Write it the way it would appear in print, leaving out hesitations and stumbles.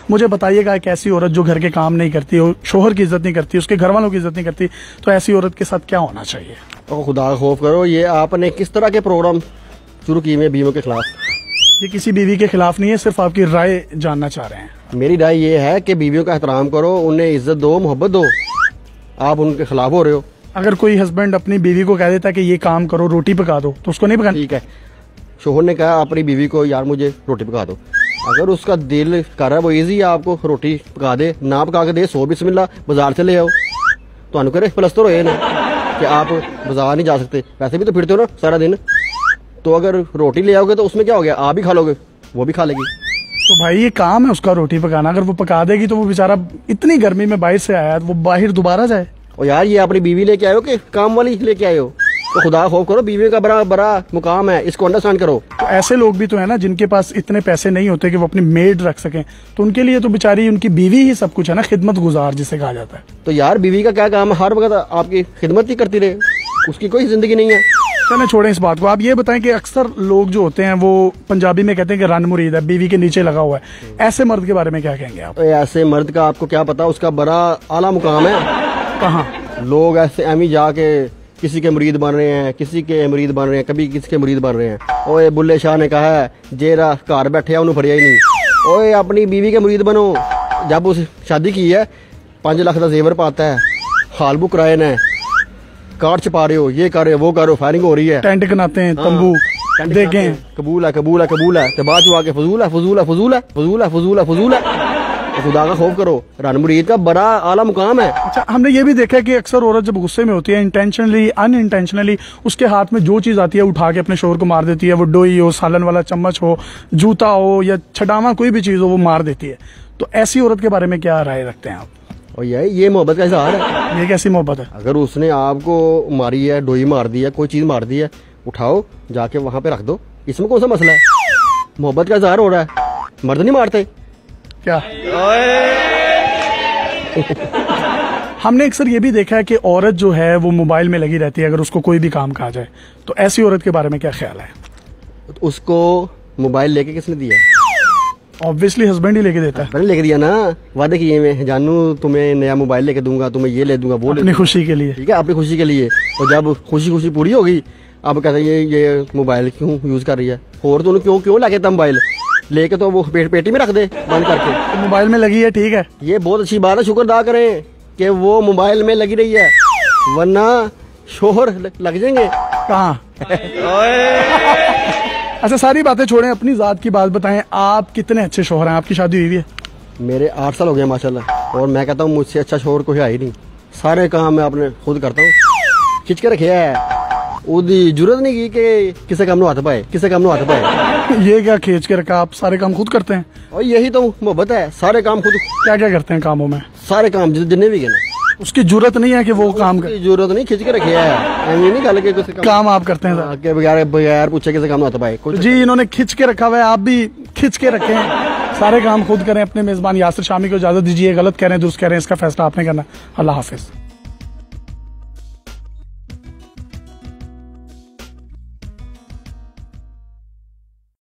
मुझे बताइएगा एक ऐसी औरत जो घर के काम नहीं करती हो, शोहर की इज्जत नहीं करती, उसके घर वालों की इज्जत नहीं करती, तो ऐसी औरत के साथ क्या होना चाहिए? तो खुदा का खौफ करो, ये आपने किस तरह के प्रोग्राम शुरू किए हैं बीवियों के खिलाफ? ये किसी बीवी के खिलाफ नहीं है, सिर्फ आपकी राय जानना चाह रहे हैं। मेरी राय ये है कि बीवियों का एहतराम करो, उन्हें इज्जत दो, मोहब्बत दो। आप उनके खिलाफ हो रहे हो। अगर कोई हस्बैंड अपनी बीवी को कह देता है कि ये काम करो, रोटी पका दो, तो उसको नहीं पकाना? ठीक है, शोहर ने कहा अपनी बीवी को यार मुझे रोटी पका दो, अगर उसका दिल कर रहा है वो इजी है आपको रोटी पका दे, ना पका के दे, 100 बिस्मिल्लाह बाजार से ले आओ, तो करे प्लस्तर होए ना कि आप बाजार नहीं जा सकते, वैसे भी तो फिरते हो ना सारा दिन, तो अगर रोटी ले आओगे तो उसमें क्या हो गया, आप भी खा लोगे, वो भी खा लेगी। तो भाई ये काम है उसका रोटी पकाना, अगर वो पका देगी तो वो बेचारा इतनी गर्मी में बाहर से आया, वो बाहर दोबारा जाए। और यार ये अपनी बीवी लेके आए हो कि काम वाली लेके आए हो? तो खुदा खौफ करो, बीवी का बड़ा बड़ा मुकाम है, इसको अंडरस्टैंड करो। तो ऐसे लोग भी तो है ना जिनके पास इतने पैसे नहीं होते कि वो अपनी मेड रख सकें, तो उनके लिए तो बेचारी उनकी बीवी ही सब कुछ है ना, खिदमत गुजार जिसे कहा जाता है। तो यार बीवी का क्या काम है, हर वक्त आपकी खिदमत ही करती रहे, उसकी कोई जिंदगी नहीं है। चलें छोड़ें इस बात को, आप ये बताएं कि अक्सर लोग जो होते हैं वो पंजाबी में कहते हैं कि रन मुरीद है, बीवी के नीचे लगा हुआ है, ऐसे मर्द के बारे में क्या कहेंगे आप? तो ऐसे मर्द का आपको क्या पता, उसका बड़ा आला मुकाम है। कहाँ? लोग ऐसे एमी जाके किसी के मुरीद बन रहे हैं, किसी के मुरीद बन रहे हैं, कभी किसी के मुरीद बन रहे हैं। ओए बुल्ले शाह ने कहा है जेरा घर बैठे उन्होंने फड़िया ही नहीं। ओए अपनी बीवी के मुरीद बनो, जब उस शादी की है 5 लाख का जेवर पाता है, हाल बुक कराए ने, कार छपा रहे हो, ये कर रहे हो, वो कर रहे हो, फायरिंग हो रही है, टेंट बनाते हैं, तंबू देखें, कबूल है कबूल है कबूल है, तो बाद आके फजूल है फजूल है फजूल है फजूल है फजूल है फजूल है। तो खुदा का खौफ करो, रन मुरीद का बड़ा आला मुकाम है। अच्छा, हमने ये भी देखा है कि अक्सर औरत जब गुस्से में होती है, इंटेंशनली अनइंटेंशनली उसके हाथ में जो चीज आती है उठा के अपने शोहर को मार देती है, वो डोई हो, सालन वाला चम्मच हो, जूता हो या छडावा कोई भी चीज हो, वो मार देती है। तो ऐसी औरत के बारे में क्या राय रखते हैं आप? और ये मोहब्बत का इजहार है? ये कैसी मोहब्बत है? अगर उसने आपको मारी है, डोई मार दी है, कोई चीज मार दी है, उठाओ जाके वहां पे रख दो, इसमें कौन सा मसला है? मोहब्बत का इजहार हो रहा है, मर्द नहीं मारते क्या? हमने अक्सर ये भी देखा है कि औरत जो है वो मोबाइल में लगी रहती है अगर उसको कोई भी काम कहा जाए, तो ऐसी औरत के बारे में क्या ख्याल है? उसको मोबाइल लेके किसने दिया? ऑब्वियसली हस्बैंड ही लेके देता है। मैंने लेके दिया ना, वादे किए मैं, जानू तुम्हें नया मोबाइल लेके दूंगा, तुम्हें ये ले दूंगा, वो अपनी खुशी के लिए। ठीक है, अपनी खुशी के लिए। और जब खुशी खुशी पूरी हो गई, अब कहते हैं ये मोबाइल क्यों यूज कर रही है, और तो क्यों लाके था मोबाइल लेके, तो वो पेटी में रख दे बंद करके। तो मोबाइल में लगी है, ठीक है, ये बहुत अच्छी बात है, शुक्र अदा करें कि वो मोबाइल में लगी रही है, वरना शोहर लग जाएंगे कहाँ। अच्छा सारी बातें छोड़ें, अपनी जात की बात बताएं, आप कितने अच्छे शोहर हैं? आपकी शादी हुई है? मेरे 8 साल हो गए माशाल्लाह, और मैं कहता हूँ मुझसे अच्छा शोहर कोई है ही नहीं। सारे काम मैं अपने खुद करता हूँ, खिंच के रखे है, उसकी जरूरत नहीं की कि किसी काम हाथ पाए, किसी काम हाथ पाए। ये क्या खींच के रखा, आप सारे काम खुद करते हैं? और यही तो मोहब्बत है, सारे काम खुद। क्या क्या करते हैं कामों में? सारे काम जितने भी गए, उसकी जरूरत नहीं है कि वो काम करे, जरूरत नहीं, खिंच के रखे है, नहीं गल के काम आप करते हैं के बगैर पूछे किसी काम हाथ पाए। जी इन्होंने खिंच के रखा हुआ है, आप भी खिंच के रखे हैं, सारे काम खुद करें। अपने मेजबान यासिर शामी को इजाजत दीजिए, गलत कह रहे हैं दुरुस्त कह रहे हैं इसका फैसला आपने करना। अल्लाह हाफिज।